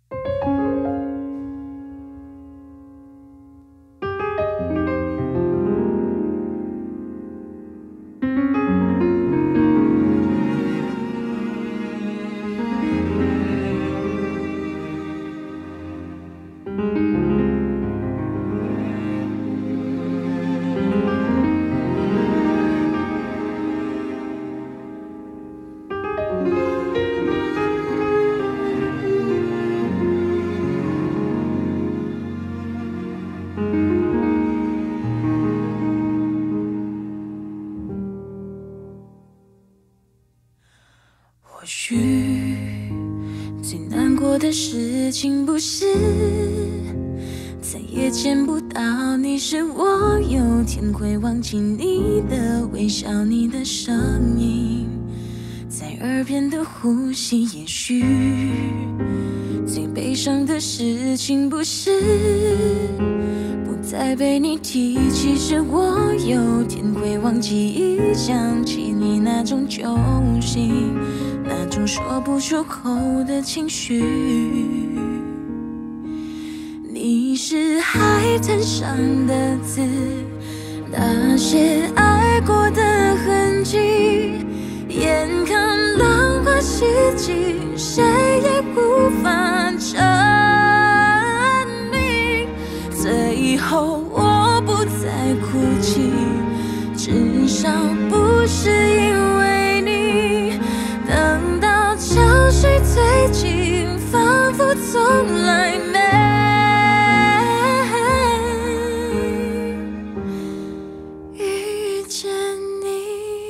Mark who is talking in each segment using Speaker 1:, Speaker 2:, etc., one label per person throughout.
Speaker 1: 或许最难过的事情不是再也见不到你，是我有天会忘记你的微笑，你的声音在耳边的呼吸。也许最悲伤的事情不是不再被你提起，是我有天会忘记一想起你那种揪心，那种说不出口的情绪。你是海滩上的字，那些爱过的痕迹，眼看浪花洗尽，谁也无法证明。最后我不再哭泣，至少不是因为你。等到潮水退尽，仿佛从来没遇见你。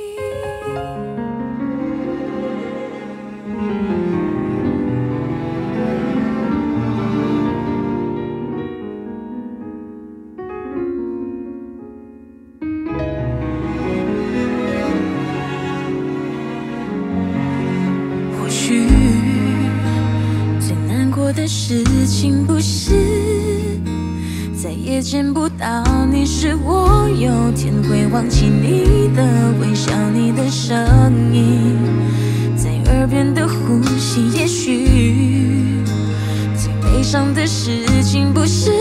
Speaker 1: 或许最难过的事情不是再也见不到你，是我有天会忘记你的微笑，你的声音在耳边的呼吸。也许最悲伤的事情不是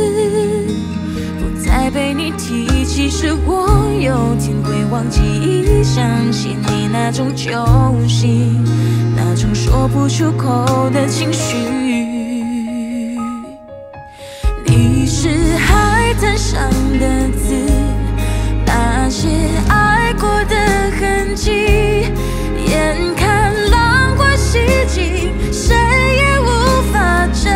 Speaker 1: 不再被你提起，是我有天会忘记一想起你那种揪心，那种说不出口的情绪。你是海滩上的字，那些爱过的痕迹，眼看浪花洗尽，谁也无法证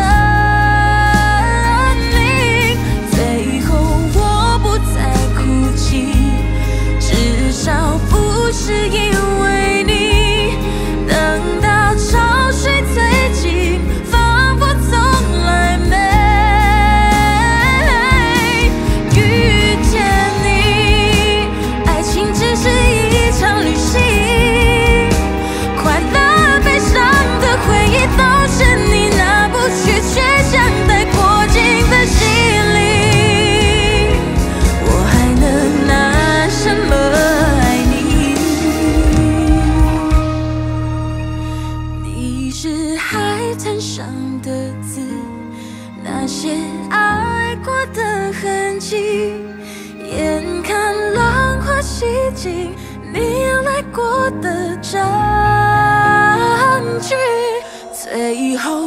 Speaker 1: 明。最后我不再哭泣，至少不是因为你。等到潮水退尽，仿佛从来没遇见你。爱情只是一场旅行，快乐悲伤的回忆都是你拿不去却想带过境的行李。我还能拿什么爱你？你是海滩上的字，那些爱过的痕迹，眼看浪花洗尽，你来过的证据。最后